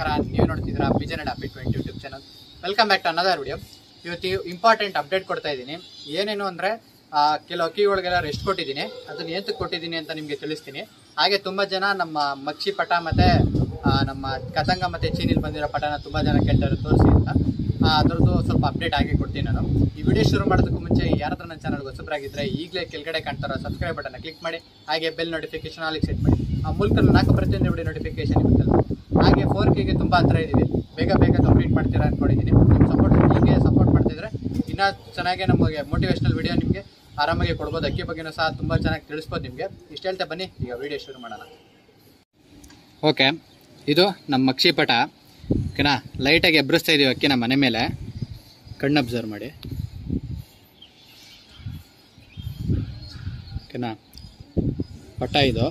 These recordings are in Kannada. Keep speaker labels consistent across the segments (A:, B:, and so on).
A: ನಮಸ್ಕಾರ. ನೀವು ನೋಡ್ತಿದ್ದೀರಾ ಬಿಜೆನೆಡ್ update 20 YouTube channel. Welcome back to another video. ಇವತ್ತು ಇಂಪಾರ್ಟೆಂಟ್ ಅಪ್ಡೇಟ್ ಕೊಡ್ತಾ ಇದ್ದೀನಿ. ಏನೇನು ಅಂದರೆ ಕೆಲವು ಅಕ್ಕಿಗಳಿಗೆಲ್ಲ ರೆಸ್ಟ್ ಕೊಟ್ಟಿದ್ದೀನಿ. ಅದನ್ನ ಏಂತಕ್ಕೆ ಕೊಟ್ಟಿದ್ದೀನಿ ಅಂತ ನಿಮಗೆ ತಿಳಿಸ್ತೀನಿ. ಹಾಗೆ ತುಂಬ ಜನ ನಮ್ಮ ಮಕ್ಷಿ ಪಟ ಮತ್ತು ನಮ್ಮ ಕತಂಗ ಮತ್ತು ಚೀನಿಲಿ ಬಂದಿರೋ ಪಟನ ತುಂಬ ಜನ ಕೇಳ್ತಾರೆ ತೋರಿಸಿ ಅಂತ. ಅದರದ್ದು ಸ್ವಲ್ಪ ಅಪ್ಡೇಟ್ ಆಗಿ ಕೊಡ್ತೀನಿ ನಾನು. ಈ ವಿಡಿಯೋ ಶುರು ಮಾಡೋದಕ್ಕೂ ಮುಂಚೆ ಯಾರಾದ್ರೂ ನನ್ನ ಚಾನಲ್ಗೆ ಹೊಸಬರಾಗಿದ್ದರೆ ಈಗಲೇ ಕೆಳಗಡೆ ಕಾಣ್ತಾರೋ ಸಬ್ಸ್ಕ್ರೈಬ್ ಬಟನ್ನ ಕ್ಲಿಕ್ ಮಾಡಿ, ಹಾಗೆ ಬೆಲ್ ನೋಟಿಫಿಕೇಶನ್ ಆಲಿಗೆ ಸೆಟ್ ಮಾಡಿ. ಆ ಮೂಲಕ ನಾಲ್ಕು ಪ್ರತಿಯೊಂದು ವಿಡಿಯೋ ನೋಟಿಫಿಕೇಶನ್ ಇರುತ್ತಲ್ಲ. ಹಾಗೆ 4Kಗೆ ತುಂಬ ಹತ್ರ ಇದ್ದೀವಿ, ಬೇಗ ಕಂಪ್ಲೀಟ್ ಮಾಡ್ತೀರಾ ಅಂದ್ಕೊಂಡಿದ್ದೀನಿ. ನಿಮ್ಮ ಸಪೋರ್ಟ್ ಹೀಗೆ ಸಪೋರ್ಟ್ ಮಾಡ್ತಿದ್ರೆ ಇನ್ನೂ ಚೆನ್ನಾಗಿ ನಮಗೆ ಮೋಟಿವೇಶ್ನಲ್ ವಿಡಿಯೋ ನಿಮಗೆ ಆರಾಮಾಗಿ ಕೊಡ್ಬೋದು. ಅಕ್ಕಿ ಬಗ್ಗೆನೂ ಸಹ ತುಂಬ ಚೆನ್ನಾಗಿ ತಿಳಿಸ್ಬೋದು ನಿಮಗೆ. ಇಷ್ಟು ಹೇಳ್ತಾ ಬನ್ನಿ ಈಗ ವಿಡಿಯೋ ಶುರು ಮಾಡೋಣ. ಓಕೆ, ಇದು ನಮ್ಮ ಮಕ್ಷಿ ಪಟ ಓಕೆನಾ. ಲೈಟಾಗಿ ಎಬ್ಬರಿಸ್ತಾ ಇದೀವಿ ಅಕ್ಕಿನ ಮನೆ ಮೇಲೆ. ಕಣ್ಣು ಅಬ್ಸರ್ವ್ ಮಾಡಿ ಓಕೆನಾ. ಪಟ ಇದು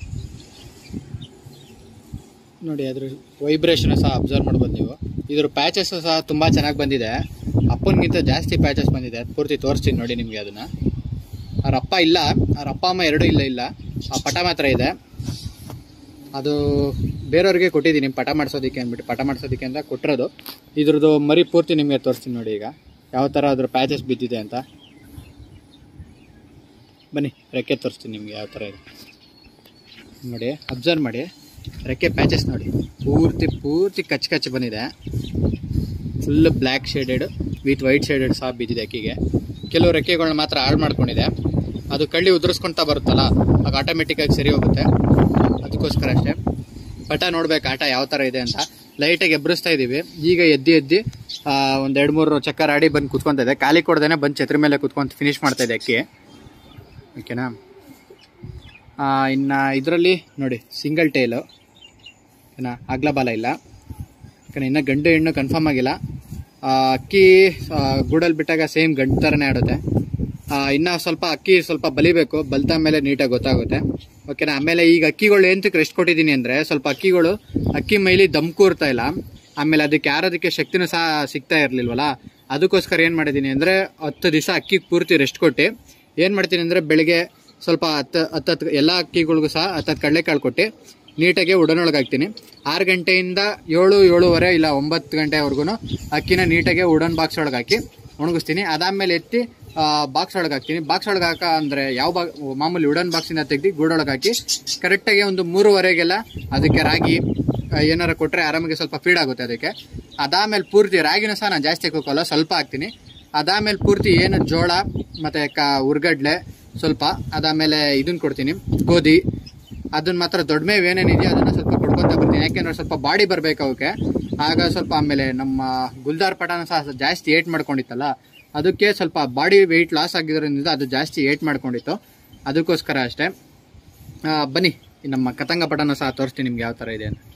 A: ನೋಡಿ, ಅದ್ರ ವೈಬ್ರೇಷನ್ ಸಹ ಅಬ್ಸರ್ವ್ ಮಾಡ್ಬೋದು ನೀವು. ಇದ್ರ ಪ್ಯಾಚಸ್ ಸಹ ತುಂಬ ಚೆನ್ನಾಗಿ ಬಂದಿದೆ. ಅಪ್ಪನಿಗಿಂತ ಜಾಸ್ತಿ ಪ್ಯಾಚಸ್ ಬಂದಿದೆ. ಪೂರ್ತಿ ತೋರಿಸ್ತೀನಿ ನೋಡಿ ನಿಮಗೆ. ಅದನ್ನ ಅವ್ರ ಅಪ್ಪ ಇಲ್ಲ, ಅವ್ರ ಅಪ್ಪ ಅಮ್ಮ ಎರಡೂ ಇಲ್ಲ. ಆ ಪಟ ಮಾತ್ರ ಇದೆ. ಅದು ಬೇರೆಯವ್ರಿಗೆ ಕೊಟ್ಟಿದ್ದೀನಿ ಪಟ ಮಾಡಿಸೋದಕ್ಕೆ ಅಂದ್ಬಿಟ್ಟು. ಪಟ ಮಾಡಿಸೋದಕ್ಕೆ ಅಂತ ಕೊಟ್ಟಿರೋದು. ಇದ್ರದ್ದು ಮರಿ ಪೂರ್ತಿ ನಿಮಗೆ ತೋರಿಸ್ತೀನಿ ನೋಡಿ ಈಗ ಯಾವ ಥರ ಅದ್ರ ಪ್ಯಾಚಸ್ ಬಿದ್ದಿದೆ ಅಂತ. ಬನ್ನಿ, ರೆಕ್ಕೆ ತೋರಿಸ್ತೀನಿ ನಿಮಗೆ ಯಾವ ಥರ ಇದೆ ನೋಡಿ. ಅಬ್ಸರ್ವ್ ಮಾಡಿ, ರೆಕ್ಕೆ ಪ್ಯಾಚಸ್ ನೋಡಿ, ಪೂರ್ತಿ ಕಚ್ಚು ಬಂದಿದೆ. Full black shaded with white shaded ಸಹ ಬಿದ್ದಿದೆ ಅಕ್ಕಿಗೆ. ಕೆಲವು ರೆಕ್ಕೆಗಳನ್ನ ಮಾತ್ರ ಹಾಳು ಮಾಡ್ಕೊಂಡಿದೆ. ಅದು ಕಳ್ಳಿ ಉದುರಿಸ್ಕೊಳ್ತಾ ಬರುತ್ತಲ್ಲ, ಆಗ ಆಟೋಮೆಟಿಕ್ಕಾಗಿ ಸರಿ ಹೋಗುತ್ತೆ. ಅದಕ್ಕೋಸ್ಕರ ಅಷ್ಟೇ. ಪಟ ನೋಡ್ಬೇಕು ಆಟ ಯಾವ ಥರ ಇದೆ ಅಂತ. ಲೈಟಾಗಿ ಎಬ್ಬರಿಸ್ತಾ ಇದ್ದೀವಿ. ಈಗ ಎದ್ದಿ ಒಂದು 2-3 ಚಕ್ಕರ್ ಆಡಿ ಬಂದು ಕುತ್ಕೊತಾ ಇದೆ. ಖಾಲಿ ಕೊಡ್ದೇನೆ ಬಂದು ಛತ್ರಿ ಮೇಲೆ ಕುತ್ಕೊಂಡು ಫಿನಿಶ್ ಮಾಡ್ತಾ ಇದೆ ಅಕ್ಕಿ ಓಕೆನಾ. ಇನ್ನು ಇದರಲ್ಲಿ ನೋಡಿ ಸಿಂಗಲ್ ಟೈಲು ಓಕೆನಾ, ಅಗ್ಲ ಬಾಲ ಇಲ್ಲ ಓಕೆನಾ. ಇನ್ನು ಗಂಡು ಹೆಣ್ಣು ಕನ್ಫರ್ಮ್ ಆಗಿಲ್ಲ. ಅಕ್ಕಿ ಗೂಡಲ್ಲಿ ಬಿಟ್ಟಾಗ ಸೇಮ್ ಗಂಡು ಥರನೇ ಆಡುತ್ತೆ. ಇನ್ನು ಸ್ವಲ್ಪ ಅಕ್ಕಿ ಸ್ವಲ್ಪ ಬಲಿಬೇಕು, ಬಲ್ತ ಮೇಲೆ ನೀಟಾಗಿ ಗೊತ್ತಾಗುತ್ತೆ ಓಕೆನಾ. ಆಮೇಲೆ ಈಗ ಅಕ್ಕಿಗಳು ಎಂತಕ್ಕೆ ರೆಸ್ಟ್ ಕೊಟ್ಟಿದ್ದೀನಿ ಅಂದರೆ, ಸ್ವಲ್ಪ ಅಕ್ಕಿಗಳು ಅಕ್ಕಿ ಮೈಲಿ ದಮ್ ಕೂರ್ತಾ ಇಲ್ಲ. ಆಮೇಲೆ ಅದಕ್ಕೆ ಯಾರೋದಕ್ಕೆ ಶಕ್ತಿನೂ ಸಹ ಸಿಗ್ತಾ ಇರಲಿಲ್ವಲ್ಲ. ಅದಕ್ಕೋಸ್ಕರ ಏನು ಮಾಡಿದ್ದೀನಿ ಅಂದರೆ 10 ದಿವಸ ಅಕ್ಕಿ ಪೂರ್ತಿ ರೆಸ್ಟ್ ಕೊಟ್ಟು ಏನು ಮಾಡ್ತೀನಿ ಅಂದರೆ, ಬೆಳಿಗ್ಗೆ ಸ್ವಲ್ಪ 10 ಎಲ್ಲ ಅಕ್ಕಿಗಳಿಗೂ ಸಹ 10 ಕಡಲೆಕಾಳು ಕೊಟ್ಟು ನೀಟಾಗಿ ಉಡನೊಳಗೆ ಹಾಕ್ತೀನಿ. 6 ಗಂಟೆಯಿಂದ 7-7:30 ಇಲ್ಲ 9 ಗಂಟೆವರೆಗೂ ಅಕ್ಕಿನ ನೀಟಾಗಿ ಉಡನ್ ಬಾಕ್ಸ್ ಒಳಗೆ ಹಾಕಿ ಒಣಗಿಸ್ತೀನಿ. ಅದಾದಮೇಲೆ ಎತ್ತಿ ಬಾಕ್ಸ್ ಒಳಗೆ ಹಾಕ್ತೀನಿ. ಬಾಕ್ಸ್ ಒಳಗೆ ಅಂದರೆ ಯಾವ ಮಾಮೂಲಿ ಉಡನ್ ಬಾಕ್ಸಿಂದ ತೆಗ್ದು ಗೂಡೊಳಗೆ ಹಾಕಿ ಕರೆಕ್ಟಾಗಿ ಒಂದು 3:15ಗೆಲ್ಲ ಅದಕ್ಕೆ ರಾಗಿ ಏನಾರು ಕೊಟ್ಟರೆ ಆರಾಮಾಗಿ ಸ್ವಲ್ಪ ಫೀಡ್ ಆಗುತ್ತೆ ಅದಕ್ಕೆ. ಅದಾದಮೇಲೆ ಪೂರ್ತಿ ರಾಗಿನ ಸಹ ನಾನು ಜಾಸ್ತಿ ಹಾಕೋಲ್ಲ, ಸ್ವಲ್ಪ ಹಾಕ್ತೀನಿ. ಅದಾದಮೇಲೆ ಪೂರ್ತಿ ಏನು ಜೋಳ ಮತ್ತು ಉರ್ಗಡ್ಲೆ ಸ್ವಲ್ಪ, ಅದಾದಮೇಲೆ ಇದನ್ನು ಕೊಡ್ತೀನಿ ಗೋಧಿ. ಅದನ್ನು ಮಾತ್ರ ದೊಡ್ಡ ಮೇವು ಏನೇನಿದೆಯೋ ಅದನ್ನು ಸ್ವಲ್ಪ ಕೊಡ್ಕೊತಾ ಬರ್ತೀನಿ. ಯಾಕೆಂದರೆ ಸ್ವಲ್ಪ ಬಾಡಿ ಬರಬೇಕು ಅವಕ್ಕೆ. ಆಗ ಸ್ವಲ್ಪ ಆಮೇಲೆ ನಮ್ಮ ಗುಲ್ದಾರ್ ಪಟನ ಸಹ ಜಾಸ್ತಿ ಏಟ್ ಮಾಡ್ಕೊಂಡಿತ್ತಲ್ಲ, ಅದಕ್ಕೆ ಸ್ವಲ್ಪ ಬಾಡಿ ವೆಯ್ಟ್ ಲಾಸ್ ಆಗಿರೋದ್ರಿಂದ ಅದು ಜಾಸ್ತಿ ಏಟ್ ಮಾಡ್ಕೊಂಡಿತ್ತು. ಅದಕ್ಕೋಸ್ಕರ ಅಷ್ಟೇ. ಬನ್ನಿ, ನಮ್ಮ ಕತಂಗ ಪಟನ ಸಹ ತೋರಿಸ್ತೀನಿ ನಿಮ್ಗೆ ಯಾವ ಥರ ಇದೆ ಅಂತ.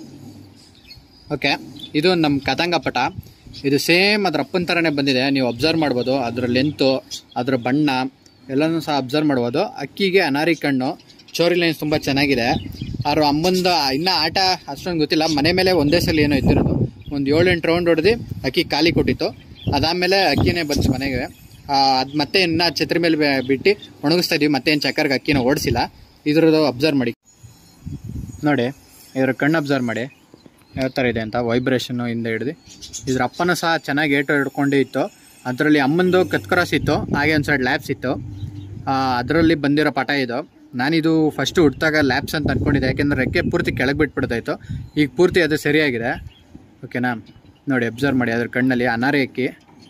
A: ಓಕೆ, ಇದು ನಮ್ಮ ಕತಂಗ ಪಟ. ಇದು ಸೇಮ್ ಅದ್ರ ಅಪ್ಪನ ಥರನೇ ಬಂದಿದೆ. ನೀವು ಅಬ್ಸರ್ವ್ ಮಾಡ್ಬೋದು. ಅದರ ಲೆಂತು, ಅದರ ಬಣ್ಣ ಎಲ್ಲನೂ ಸಹ ಅಬ್ಸರ್ವ್ ಮಾಡ್ಬೋದು. ಅಕ್ಕಿಗೆ ಅನಾರಿ ಕಣ್ಣು, ಚೋರಿ ಲೈನ್ಸ್ ತುಂಬ ಚೆನ್ನಾಗಿದೆ. ಅವ್ರ ಅಮ್ಮಂದು ಇನ್ನೂ ಆಟ ಅಷ್ಟೊಂದು ಗೊತ್ತಿಲ್ಲ. ಮನೆ ಮೇಲೆ ಒಂದೇ ಸಲ ಏನೋ ಇದ್ದಿರೋದು. ಒಂದು 7-8 ರೌಂಡ್ ಹೊಡೆದು ಅಕ್ಕಿ ಖಾಲಿ ಕೊಟ್ಟಿತ್ತು. ಅದಾದಮೇಲೆ ಅಕ್ಕಿನೇ ಬಂತು ಮನೆಗೆ. ಅದು ಮತ್ತೆ ಇನ್ನು ಛತ್ರಿ ಮೇಲೆ ಬಿಟ್ಟು ಒಣಗಿಸ್ತಾ ಇದೀವಿ. ಮತ್ತೆ ಏನು ಚಕ್ಕರ್ಗೆ ಅಕ್ಕಿನ ಓಡಿಸಿಲ್ಲ. ಇದ್ರದ್ದು ಅಬ್ಸರ್ವ್ ಮಾಡಿ ನೋಡಿ, ಇದ್ರ ಕಣ್ಣು ಅಬ್ಸರ್ವ್ ಮಾಡಿ ಯಾವ ಥರ ಇದೆ ಅಂತ. ವೈಬ್ರೇಷನ್ನು ಇಂದ ಹಿಡ್ದು ಇದ್ರ ಅಪ್ಪನೂ ಸಹ ಚೆನ್ನಾಗಿ ಏಟು ಹಿಡ್ಕೊಂಡು ಇತ್ತು. ಅದರಲ್ಲಿ ಅಮ್ಮಂದು ಕತ್ಕ್ರಾಸ್ ಇತ್ತು, ಹಾಗೆ ಒಂದು ಸೈಡ್ ಲ್ಯಾಬ್ಸ್ ಇತ್ತು. ಅದರಲ್ಲಿ ಬಂದಿರೋ ಪಟ ಇದು. ನಾನಿದು ಫಸ್ಟು ಹುಟ್ಟಿದಾಗ ಲ್ಯಾಬ್ಸ್ ಅಂತ ಅಂದ್ಕೊಂಡಿದ್ದೆ, ಯಾಕೆಂದರೆ ರೆಕ್ಕೆ ಪೂರ್ತಿ ಕೆಳಗೆ ಬಿಟ್ಬಿಡ್ತಾಯಿತ್ತು. ಈಗ ಪೂರ್ತಿ ಅದು ಸರಿಯಾಗಿದೆ ಓಕೆನಾ. ನೋಡಿ ಅಬ್ಸರ್ವ್ ಮಾಡಿ ಅದ್ರ ಕಣ್ಣಲ್ಲಿ ಅನಾರಿ ಅಕ್ಕಿ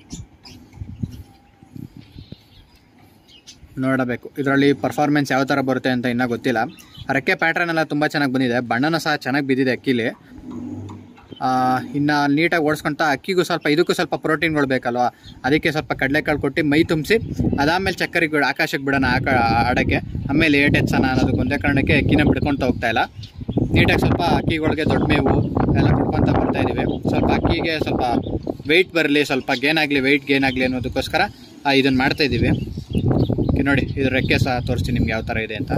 A: ನೋಡಬೇಕು. ಇದರಲ್ಲಿ ಪರ್ಫಾರ್ಮೆನ್ಸ್ ಯಾವ ಥರ ಬರುತ್ತೆ ಅಂತ ಇನ್ನೂ ಗೊತ್ತಿಲ್ಲ. ರೆಕ್ಕೆ ಪ್ಯಾಟ್ರನ್ ಎಲ್ಲ ತುಂಬ ಚೆನ್ನಾಗಿ ಬಂದಿದೆ. ಬಣ್ಣನೂ ಸಹ ಚೆನ್ನಾಗಿ ಬಿದ್ದಿದೆ ಅಕ್ಕಿಲಿ. ಇನ್ನು ನೀಟಾಗಿ ಓಡಿಸ್ಕೊತಾ ಅಕ್ಕಿಗೂ ಸ್ವಲ್ಪ ಇದಕ್ಕೂ ಸ್ವಲ್ಪ ಪ್ರೋಟೀನ್ಗಳು ಬೇಕಲ್ವ, ಅದಕ್ಕೆ ಸ್ವಲ್ಪ ಕಡಲೆಕಾಳು ಕೊಟ್ಟು ಮೈ ತುಂಬಿಸಿ ಅದಾದಮೇಲೆ ಚಕ್ಕರಿಗೆ ಆಕಾಶಕ್ಕೆ ಬಿಡೋಣ ಆಡೋಕ್ಕೆ. ಆಮೇಲೆ ಏಟ್ ಎತ್ಸೋಣ ಅನ್ನೋದಕ್ಕೆ ಒಂದೇ ಕಾರಣಕ್ಕೆ ಅಕ್ಕಿನ ಬಿಡ್ಕೊತ ಹೋಗ್ತಾ ಇಲ್ಲ. ನೀಟಾಗಿ ಸ್ವಲ್ಪ ಅಕ್ಕಿಗಳಿಗೆ ದೊಡ್ಡ ಮೇವು ಎಲ್ಲ ಕೊಡ್ಕೊತ ಬರ್ತಾಯಿದ್ದೀವಿ. ಸ್ವಲ್ಪ ಅಕ್ಕಿಗೆ ಸ್ವಲ್ಪ ವೆಯ್ಟ್ ಬರಲಿ, ಸ್ವಲ್ಪ ವೆಯ್ಟ್ ಗೇನ್ ಆಗಲಿ ಅನ್ನೋದಕ್ಕೋಸ್ಕರ ಇದನ್ನು ಮಾಡ್ತಾಯಿದ್ದೀವಿ. ನೋಡಿ ಇದು ರೆಕ್ಕೆ ಸಹ ತೋರಿಸ್ತೀನಿ ನಿಮ್ಗೆ ಯಾವ ಥರ ಇದೆ ಅಂತ.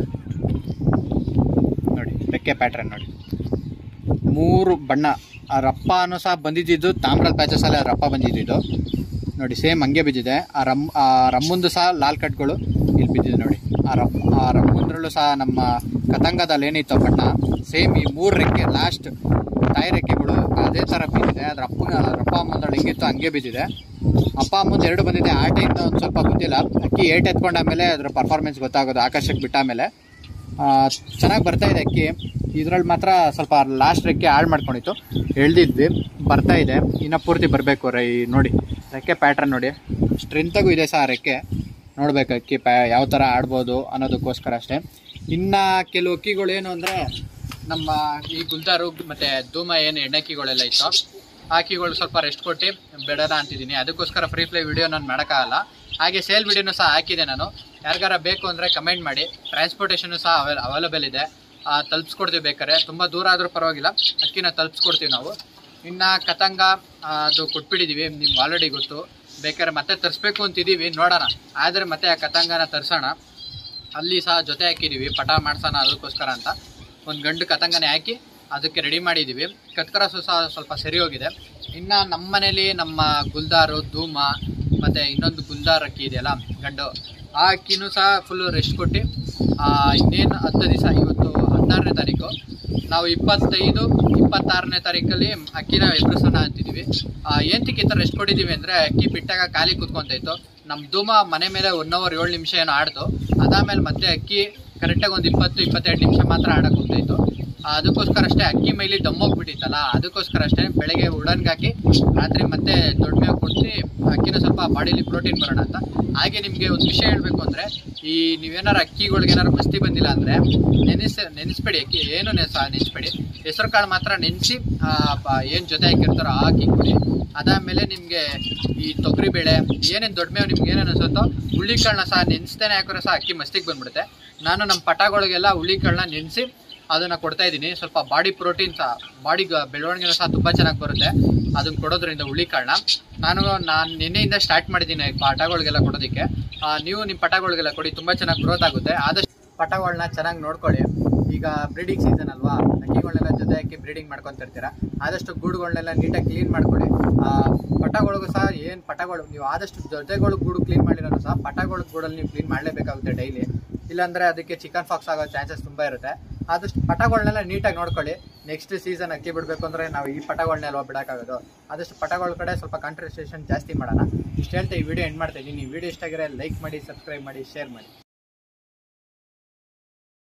A: ನೋಡಿ ರೆಕ್ಕೆ ಪ್ಯಾಟ್ರನ್ ನೋಡಿ, 3 ಬಣ್ಣ. ಆ ರಪ್ಪನೂ ಸಹ ಬಂದಿದ್ದು ತಾಮ್ರದ ಪ್ಯಾಚಸಲ್ಲೇ ಆ ರಪ್ಪ ಬಂದಿದ್ದು ನೋಡಿ. ಸೇಮ್ ಹಂಗೆ ಬಿದ್ದಿದೆ. ಆ ರಮ್ಮಂದು ಸಹ ಲಾಲ್ ಕಟ್ಗಳು ಇಲ್ಲಿ ಬಿದ್ದಿದೆ ನೋಡಿ. ಆ ರಮ್ಮಂದ್ರಲ್ಲೂ ಸಹ ನಮ್ಮ ಕತಂಗದಲ್ಲಿ ಏನಿತ್ತು ಬಣ್ಣ ಸೇಮ್ ಈ 3 ರೆಕ್ಕೆ ಲಾಸ್ಟ್ ತಾಯಿ ರೆಕ್ಕೆಗಳು ಅದೇ ಥರ ಬಿದ್ದಿದೆ. ಅದ್ರ ಅಪ್ಪ ಅಮ್ಮಂದಳು ಹೆಂಗಿತ್ತು ಹಂಗೆ ಬಿದ್ದಿದೆ. ಅಪ್ಪ ಅಮ್ಮಂದು 2 ಬಂದಿದೆ. ಆ ಟೈಮ್ ಒಂದು ಸ್ವಲ್ಪ ಗೊತ್ತಿಲ್ಲ. ಅಕ್ಕಿ ಏಟ್ ಎತ್ಕೊಂಡಾಮೇಲೆ ಅದ್ರ ಪರ್ಫಾರ್ಮೆನ್ಸ್ ಗೊತ್ತಾಗೋದು, ಆಕಾಶಕ್ಕೆ ಬಿಟ್ಟಾಮೇಲೆ. ಚೆನ್ನಾಗಿ ಬರ್ತಾ ಇದೆ ಅಕ್ಕಿ. ಇದ್ರಲ್ಲಿ ಮಾತ್ರ ಸ್ವಲ್ಪ ಲಾಸ್ಟ್ ರೆಕ್ಕೆ ಹಾಳು ಮಾಡ್ಕೊಂಡಿತ್ತು, ಎಳ್ದಿದ್ವಿ. ಬರ್ತಾ ಇದೆ, ಇನ್ನು ಪೂರ್ತಿ ಬರಬೇಕು. ನೋಡಿ ರೆಕ್ಕೆ ಪ್ಯಾಟ್ರನ್ ನೋಡಿ, ಸ್ಟ್ರೆಂತಾಗೂ ಇದೆ ಸಹ ರೆಕ್ಕೆ. ನೋಡ್ಬೇಕು ಅಕ್ಕಿ ಯಾವ ಥರ ಆಡ್ಬೋದು ಅನ್ನೋದಕ್ಕೋಸ್ಕರ ಅಷ್ಟೇ. ಇನ್ನು ಕೆಲವು ಅಕ್ಕಿಗಳು ಏನು ಅಂದರೆ, ನಮ್ಮ ಈ ಗುಲ್ದಾರು ಮತ್ತು ಧೂಮ ಏನು ಎಣ್ಣಕ್ಕಿಗಳೆಲ್ಲ ಇತ್ತು, ಆ ಅಕ್ಕಿಗಳು ಸ್ವಲ್ಪ ರೆಸ್ಟ್ ಕೊಟ್ಟು ಬಿಡೋಣ ಅಂತಿದ್ದೀನಿ. ಅದಕ್ಕೋಸ್ಕರ ಫ್ರೀ ಫ್ಲೈ ವಿಡಿಯೋ ನಾನು ಮಾಡೋಕ್ಕಾಗಲ್ಲ. ಹಾಗೆ ಸೇಲ್ ವಿಡಿಯೋನು ಸಹ ಹಾಕಿದೆ ನಾನು. ಯಾರಿಗಾರ ಬೇಕು ಅಂದರೆ ಕಮೆಂಟ್ ಮಾಡಿ. ಟ್ರಾನ್ಸ್ಪೋರ್ಟೇಷನು ಸಹ ಅವೈಲೇಬಲ್ ಇದೆ, ತಲುಪಿಸ್ಕೊಡ್ತೀವಿ. ಬೇಕಾದ್ರೆ ತುಂಬ ದೂರ ಆದರೂ ಪರವಾಗಿಲ್ಲ, ಅಕ್ಕಿನ ತಲುಪಿಸ್ಕೊಡ್ತೀವಿ ನಾವು. ಇನ್ನು ಕತಂಗ ಅದು ಕೊಟ್ಬಿಟ್ಟಿದ್ದೀವಿ, ನಿಮ್ಗೆ ಆಲ್ರೆಡಿ ಗೊತ್ತು. ಬೇಕಾದ್ರೆ ಮತ್ತೆ ತರಿಸ್ಬೇಕು ಅಂತಿದ್ದೀವಿ, ನೋಡೋಣ. ಆದರೆ ಮತ್ತೆ ಆ ಕತಂಗನ ತರಿಸೋಣ. ಅಲ್ಲಿ ಸಹ ಜೊತೆ ಹಾಕಿದ್ದೀವಿ, ಪಟ ಮಾಡ್ಸೋಣ ಅದಕ್ಕೋಸ್ಕರ ಅಂತ. ಒಂದು ಗಂಡು ಕತಂಗನೇ ಹಾಕಿ ಅದಕ್ಕೆ ರೆಡಿ ಮಾಡಿದ್ದೀವಿ. ಕತ್ಕರಸು ಸಹ ಸ್ವಲ್ಪ ಸರಿ ಹೋಗಿದೆ. ಇನ್ನು ನಮ್ಮ ಮನೇಲಿ ನಮ್ಮ ಗುಲ್ದಾರು, ಧೂಮ ಮತ್ತು ಇನ್ನೊಂದು ಗುಲ್ದಾರ್ ಅಕ್ಕಿ ಇದೆಯಲ್ಲ ಗಂಡು, ಆ ಅಕ್ಕಿನೂ ಸಹ ಫುಲ್ಲು ರೆಸ್ಟ್ ಕೊಟ್ಟು ಇನ್ನೇನು 10 ದಿವಸ, ಇವತ್ತು 16ನೇ ತಾರೀಕು, ನಾವು 25, 26ನೇ ತಾರೀಕಲ್ಲಿ ಅಕ್ಕಿನ ಎದುರಿಸೋಣ ಅಂತಿದ್ದೀವಿ. ಏನಕ್ಕೆ ಈ ಥರ ರೆಸ್ಟ್ ಕೊಟ್ಟಿದ್ದೀವಿ ಅಂದರೆ, ಅಕ್ಕಿ ಬಿಟ್ಟಾಗ ಖಾಲಿ ಕೂತ್ಕೊತಾಯಿತ್ತು. ನಮ್ಮ ಧೂಮ ಮನೆ ಮೇಲೆ 1 ಅವರ್ 7 ನಿಮಿಷ ಏನೋ ಆಡ್ತು. ಅದಾದಮೇಲೆ ಮತ್ತೆ ಅಕ್ಕಿ ಕರೆಕ್ಟಾಗಿ ಒಂದು 20-22 ನಿಮಿಷ ಮಾತ್ರ ಆಡೋಕೆ ಹೋಗ್ತಾಯಿತ್ತು. ಅದಕ್ಕೋಸ್ಕರ ಅಷ್ಟೇ ಅಕ್ಕಿ ಮೈಲಿ ದಮ್ಮೋಗ್ಬಿಟ್ಟಿತ್ತಲ್ಲ, ಅದಕ್ಕೋಸ್ಕರ ಅಷ್ಟೇ ಬೆಳಗ್ಗೆ ಉಡನ್ಗೆ ಹಾಕಿ ರಾತ್ರಿ ಮತ್ತೆ ದೊಡ್ಡ ಮೇವು ಕೊಟ್ಟು ಅಕ್ಕಿನ ಸ್ವಲ್ಪ ಬಾಡಿಲಿ ಪ್ರೋಟೀನ್ ಬರೋಣ ಅಂತ. ಹಾಗೆ ನಿಮಗೆ ಒಂದು ವಿಷಯ ಹೇಳಬೇಕು ಅಂದರೆ, ಈ ನೀವೇನಾರು ಅಕ್ಕಿಗಳಿಗೇನಾರು ಮಸ್ತಿ ಬಂದಿಲ್ಲ ಅಂದರೆ ನೆನೆಸ್ಬೇಡಿ. ಅಕ್ಕಿ ಏನು ನೆನೆಸ್ಬೇಡಿ, ಹೆಸರು ಕಾಳು ಮಾತ್ರ ನೆನೆಸಿ ಏನು ಜೊತೆ ಹಾಕಿರ್ತಾರೋ ಆ ಅಕ್ಕಿ ಕೊಡಿ. ಅದಾದಮೇಲೆ ನಿಮಗೆ ಈ ತೊಗರಿಬೇಳೆ ಏನೇನು ದೊಡ್ಡ ಮೇವು ನಿಮ್ಗೆ ಏನೇನು ಅನ್ಸುತ್ತೋ, ಹುಳ್ಳಿಕಾಳನ್ನ ಸಹ ನೆನೆಸ್ತೇನೆ ಹಾಕಿದ್ರೆ ಸಹ ಅಕ್ಕಿ ಮಸ್ತಿಗೆ ಬಂದ್ಬಿಡುತ್ತೆ. ನಾನು ನಮ್ಮ ಪಟಗಳಿಗೆಲ್ಲ ಹುಳ್ಳಿಕಾಳನ್ನ ನೆನೆಸಿ ಅದನ್ನು ಕೊಡ್ತಾ ಇದ್ದೀನಿ. ಸ್ವಲ್ಪ ಬಾಡಿ ಪ್ರೋಟೀನ್ ಸಹ, ಬಾಡಿ ಬೆಳವಣಿಗೆ ಸಹ ತುಂಬ ಚೆನ್ನಾಗಿ ಬರುತ್ತೆ ಅದನ್ನು ಕೊಡೋದ್ರಿಂದ ಹುಳ್ಳಿಕಾಳನ್ನ. ನಾನು ನಿನ್ನೆಯಿಂದ ಸ್ಟಾರ್ಟ್ ಮಾಡಿದ್ದೀನಿ ಪಟಗಳಿಗೆಲ್ಲ ಕೊಡೋದಕ್ಕೆ. ನೀವು ನಿಮ್ಮ ಪಟಗಳಿಗೆಲ್ಲ ಕೊಡಿ, ತುಂಬ ಚೆನ್ನಾಗಿ ಗ್ರೋತ್ ಆಗುತ್ತೆ. ಆದಷ್ಟು ಪಟಗಳನ್ನ ಚೆನ್ನಾಗಿ ನೋಡ್ಕೊಳ್ಳಿ. ಈಗ ಬ್ರೀಡಿಂಗ್ ಸೀಸನ್ ಅಲ್ವಾ, ಅಕ್ಕಿಗಳನ್ನೆಲ್ಲ ಜೊತೆ ಹಾಕಿ ಬ್ರೀಡಿಂಗ್ ಮಾಡ್ಕೊತಿರ್ತೀರ. ಆದಷ್ಟು ಗೂಡುಗಳನ್ನೆಲ್ಲ ನೀಟಾಗಿ ಕ್ಲೀನ್ ಮಾಡ್ಕೊಳ್ಳಿ. ಪಟಗಳಿಗೂ ಸಹ ಏನು ಪಟಗಳು ನೀವು ಆದಷ್ಟು ಜೊತೆಗಳು ಗೂಡು ಕ್ಲೀನ್ ಮಾಡಿರೋದು ಸಹ ಪಟಗಳ ಗೂಡಲ್ಲಿ ನೀವು ಕ್ಲೀನ್ ಮಾಡಲೇಬೇಕಾಗುತ್ತೆ ಡೈಲಿ. ಇಲ್ಲಾಂದರೆ ಅದಕ್ಕೆ ಚಿಕನ್ ಫಾಕ್ಸ್ ಆಗೋ ಚಾನ್ಸಸ್ ತುಂಬ ಇರುತ್ತೆ. ಆದಷ್ಟು ಪಟಗಳನ್ನೆಲ್ಲ ನೀಟಾಗಿ ನೋಡ್ಕೊಳ್ಳಿ. ನೆಕ್ಸ್ಟ್ ಸೀಸನ್ ಅಕ್ಕಿ ಬಿಡಬೇಕು ಅಂದರೆ ನಾವು ಈ ಪಟಗಳನ್ನೆಲ್ಲ ಬಿಡೋಕ್ಕಾಗೋದು. ಆದಷ್ಟು ಪಟಗಳ ಕಡೆ ಸ್ವಲ್ಪ ಕಾನ್ಸಂಟ್ರೇಷನ್ ಜಾಸ್ತಿ ಮಾಡೋಣ. ಇಷ್ಟು ಹೇಳ್ತಾ ಈ ವಿಡಿಯೋ ಎಂಡ್ ಮಾಡ್ತಾ ಇದ್ದೀನಿ. ಈ ವಿಡಿಯೋ ಇಷ್ಟ ಆಗಿರೋ ಲೈಕ್ ಮಾಡಿ, ಸಬ್ಸ್ಕ್ರೈಬ್ ಮಾಡಿ, ಶೇರ್ ಮಾಡಿ.